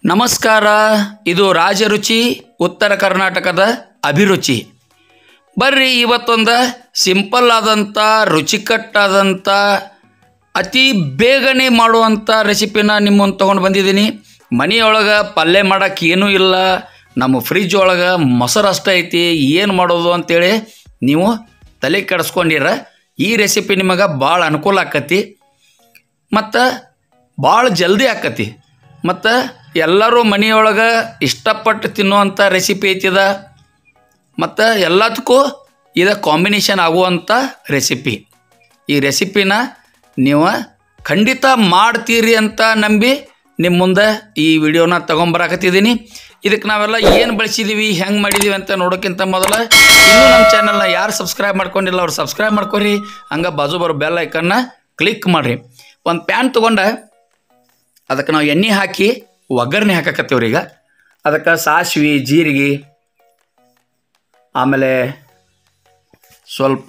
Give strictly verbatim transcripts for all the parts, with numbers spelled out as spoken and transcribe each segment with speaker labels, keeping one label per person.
Speaker 1: ನಮಸ್ಕಾರ. ಇದು ರಾಜರುಚಿ ಉತ್ತರ ಕರ್ನಾಟಕದ ಅಭಿರುಚಿ. ಬರ್ರಿ ಇವತ್ತೊಂದು ಸಿಂಪಲ್ ಆದಂಥ ರುಚಿಕಟ್ಟಾದಂಥ ಅತಿ ಬೇಗನೆ ಮಾಡುವಂಥ ರೆಸಿಪಿನ ನಿಮ್ಮ ಮುಂದೆ ತೊಗೊಂಡು ಬಂದಿದ್ದೀನಿ. ಮನೆಯೊಳಗೆ ಪಲ್ಯ ಮಾಡೋಕ್ಕೆ ಏನೂ ಇಲ್ಲ, ನಮ್ಮ ಫ್ರಿಜ್ ಒಳಗೆ ಮೊಸರು ಅಷ್ಟೇ ಐತಿ, ಏನು ಮಾಡೋದು ಅಂತೇಳಿ ನೀವು ತಲೆ ಕೆಡಿಸ್ಕೊಂಡಿರ ಈ ರೆಸಿಪಿ ನಿಮಗೆ ಭಾಳ ಅನುಕೂಲ ಆಕತಿ ಮತ್ತು ಭಾಳ ಜಲ್ದಿ ಆಕತಿ ಮತ್ತು ಎಲ್ಲರೂ ಮನೆಯೊಳಗೆ ಇಷ್ಟಪಟ್ಟು ತಿನ್ನುವಂಥ ರೆಸಿಪಿ ಐತಿದ ಮತ್ತು ಎಲ್ಲದಕ್ಕೂ ಇದು ಕಾಂಬಿನೇಷನ್ ಆಗುವಂಥ ರೆಸಿಪಿ. ಈ ರೆಸಿಪಿನ ನೀವು ಖಂಡಿತ ಮಾಡ್ತೀರಿ ಅಂತ ನಂಬಿ ನಿಮ್ಮ ಮುಂದೆ ಈ ವಿಡಿಯೋನ ತೊಗೊಂಬರಾಕತ್ತಿದ್ದೀನಿ. ಇದಕ್ಕೆ ನಾವೆಲ್ಲ ಏನು ಬಳಸಿದ್ದೀವಿ, ಹೆಂಗೆ ಮಾಡಿದ್ದೀವಿ ಅಂತ ನೋಡೋಕ್ಕಿಂತ ಮೊದಲು ಇನ್ನೂ ನಮ್ಮ ಚಾನಲ್ನ ಯಾರು ಸಬ್ಸ್ಕ್ರೈಬ್ ಮಾಡ್ಕೊಂಡಿಲ್ಲ ಅವ್ರು ಸಬ್ಸ್ಕ್ರೈಬ್ ಮಾಡ್ಕೊರಿ. ಹಂಗೆ ಬಾಜು ಬರೋ ಬೆಲ್ ಐಕನ್ನ ಕ್ಲಿಕ್ ಮಾಡಿರಿ. ಒಂದು ಪ್ಯಾನ್ ತೊಗೊಂಡು ಅದಕ್ಕೆ ನಾವು ಎಣ್ಣೆ ಹಾಕಿ ಒಗ್ಗರಣೆ ಹಾಕಕತ್ತೀವ್ರಿ. ಈಗ ಅದಕ್ಕೆ ಸಾಸಿವೆ, ಜೀರಿಗೆ, ಆಮೇಲೆ ಸ್ವಲ್ಪ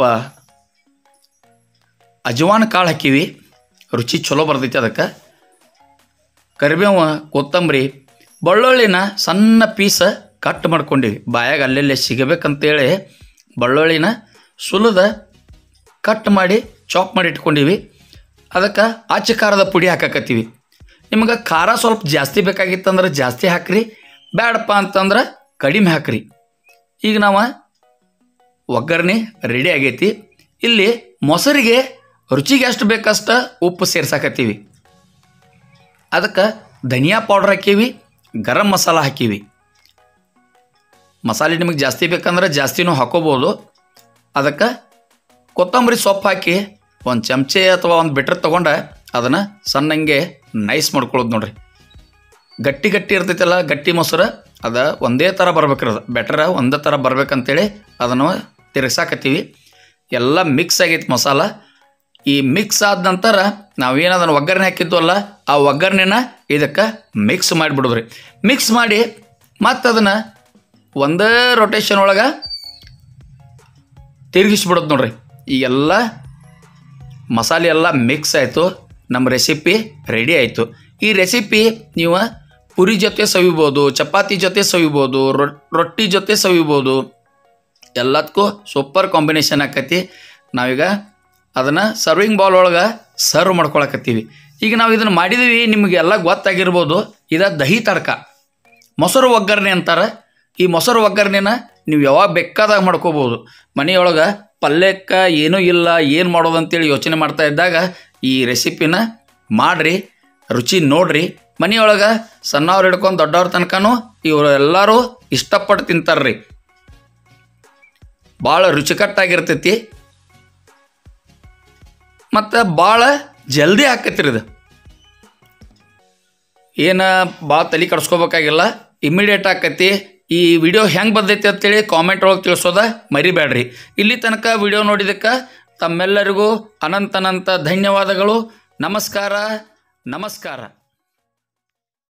Speaker 1: ಅಜವಾನ ಕಾಳು ಹಾಕೀವಿ, ರುಚಿ ಚಲೋ ಬರ್ತೈತಿ. ಅದಕ್ಕೆ ಕರಿಬೇವು, ಕೊತ್ತಂಬರಿ, ಬೆಳ್ಳುಳ್ಳಿನ ಸಣ್ಣ ಪೀಸ ಕಟ್ ಮಾಡ್ಕೊಂಡಿವಿ. ಬಾಯಾಗ ಅಲ್ಲೆಲ್ಲೇ ಸಿಗಬೇಕಂತೇಳಿ ಬೆಳ್ಳುಳ್ಳಿನ ಸುಲಿದ ಕಟ್ ಮಾಡಿ ಚಾಪ್ ಮಾಡಿ ಇಟ್ಕೊಂಡಿವಿ. ಅದಕ್ಕೆ ಆಚೆ ಖಾರದ ಪುಡಿ ಹಾಕಕತ್ತೀವಿ. ನಿಮಗೆ ಖಾರ ಸ್ವಲ್ಪ ಜಾಸ್ತಿ ಬೇಕಾಗಿತ್ತಂದ್ರೆ ಜಾಸ್ತಿ ಹಾಕ್ರಿ, ಬೇಡಪ್ಪ ಅಂತಂದ್ರೆ ಕಡಿಮೆ ಹಾಕ್ರಿ. ಈಗ ನಾವು ಒಗ್ಗರಣೆ ರೆಡಿ ಆಗೈತಿ. ಇಲ್ಲಿ ಮೊಸರಿಗೆ ರುಚಿಗೆ ಎಷ್ಟು ಬೇಕಷ್ಟು ಉಪ್ಪು ಸೇರ್ಸಾಕತ್ತೀವಿ. ಅದಕ್ಕೆ ಧನಿಯಾ ಪೌಡ್ರ್ ಹಾಕೀವಿ, ಗರಂ ಮಸಾಲ ಹಾಕೀವಿ. ಮಸಾಲೆ ನಿಮಗೆ ಜಾಸ್ತಿ ಬೇಕಂದ್ರೆ ಜಾಸ್ತಿನೂ ಹಾಕೋಬೋದು. ಅದಕ್ಕೆ ಕೊತ್ತಂಬರಿ ಸೊಪ್ಪು ಹಾಕಿ ಒಂದು ಚಮಚೆ ಅಥವಾ ಒಂದು ಬಿಟ್ರೆ ತೊಗೊಂಡು ಅದನ್ನು ಸಣ್ಣಂಗೆ ನೈಸ್ ಮಾಡ್ಕೊಳ್ಳೋದು ನೋಡ್ರಿ. ಗಟ್ಟಿ ಗಟ್ಟಿ ಇರ್ತೈತಲ್ಲ ಗಟ್ಟಿ ಮೊಸರು, ಅದು ಒಂದೇ ಥರ ಬರ್ಬೇಕಿರೋದು ಬೆಟ್ರ ಒಂದೇ ಥರ ಬರ್ಬೇಕಂತೇಳಿ ಅದನ್ನು ತಿರ್ಗ್ಸಾಕತ್ತೀವಿ. ಎಲ್ಲ ಮಿಕ್ಸ್ ಆಗೈತೆ ಮಸಾಲ. ಈ ಮಿಕ್ಸ್ ಆದ ನಂತರ ನಾವೇನದನ್ನು ಒಗ್ಗರಣೆ ಹಾಕಿದ್ವಲ್ಲ ಆ ಒಗ್ಗರಣೆನ ಇದಕ್ಕೆ ಮಿಕ್ಸ್ ಮಾಡಿಬಿಡೋದ್ರಿ. ಮಿಕ್ಸ್ ಮಾಡಿ ಮತ್ತು ಅದನ್ನು ಒಂದೇ ರೊಟೇಷನ್ ಒಳಗೆ ತಿರುಗಿಸ್ಬಿಡೋದು ನೋಡ್ರಿ. ಈಗೆಲ್ಲ ಮಸಾಲೆ ಎಲ್ಲ ಮಿಕ್ಸ್ ಆಯಿತು, ನಮ್ಮ ರೆಸಿಪಿ ರೆಡಿ ಆಯಿತು. ಈ ರೆಸಿಪಿ ನೀವು ಪುರಿ ಜೊತೆ ಸವಿಬೋದು, ಚಪಾತಿ ಜೊತೆ ಸವಿಬೋದು, ರೊಟ್ಟಿ ಜೊತೆ ಸವಿಬೋದು, ಎಲ್ಲದಕ್ಕೂ ಸೂಪರ್ ಕಾಂಬಿನೇಷನ್ ಆಕೈತಿ. ನಾವೀಗ ಅದನ್ನು ಸರ್ವಿಂಗ್ ಬೌಲ್ ಒಳಗೆ ಸರ್ವ್ ಮಾಡ್ಕೊಳಕತ್ತೀವಿ. ಈಗ ನಾವು ಇದನ್ನು ಮಾಡಿದ್ದೀವಿ, ನಿಮಗೆಲ್ಲ ಗೊತ್ತಾಗಿರ್ಬೋದು. ಇದು ದಹಿ ತಡ್ಕ, ಮೊಸರು ಒಗ್ಗರಣೆ ಅಂತಾರೆ. ಈ ಮೊಸರು ಒಗ್ಗರಣೆನ ನೀವು ಯಾವಾಗ ಬೇಕಾದಾಗ ಮಾಡ್ಕೋಬೋದು. ಮನೆಯೊಳಗೆ ಪಲ್ಯಕ್ಕೆ ಏನೂ ಇಲ್ಲ, ಏನು ಮಾಡೋದು ಅಂತೇಳಿ ಯೋಚನೆ ಮಾಡ್ತಾ ಇದ್ದಾಗ ಈ ರೆಸಿಪಿನ ಮಾಡಿರಿ, ರುಚಿ ನೋಡ್ರಿ. ಮನೆಯೊಳಗೆ ಸಣ್ಣವ್ರು ಹಿಡ್ಕೊಂಡು ದೊಡ್ಡವ್ರ ತನಕನೂ ಇವರು ಎಲ್ಲರೂ ಇಷ್ಟಪಟ್ಟು ತಿಂತಾರ್ರಿ. ಭಾಳ ರುಚಿಕಟ್ಟಾಗಿರ್ತೈತಿ ಮತ್ತು ಭಾಳ ಜಲ್ದಿ ಆಕೈತಿರಿ. ಇದು ಏನು ಭಾಳ ತಲೆ ಕಡ್ಸ್ಕೋಬೇಕಾಗಿಲ್ಲ, ಇಮ್ಮಿಡಿಯೇಟ್ ಆಕೈತಿ. ಈ ವಿಡಿಯೋ ಹೆಂಗೆ ಬಂದೈತಿ ಅಂತೇಳಿ ಕಾಮೆಂಟ್ ಒಳಗೆ ತಿಳಿಸೋದ ಮರಿಬೇಡ್ರಿ. ಇಲ್ಲಿ ತನಕ ವಿಡಿಯೋ ನೋಡಿದ್ದಕ್ಕೆ ತಮ್ಮೆಲ್ಲರಿಗೂ ಅನಂತನಂತ ಧನ್ಯವಾದಗಳು. ನಮಸ್ಕಾರ ನಮಸ್ಕಾರ.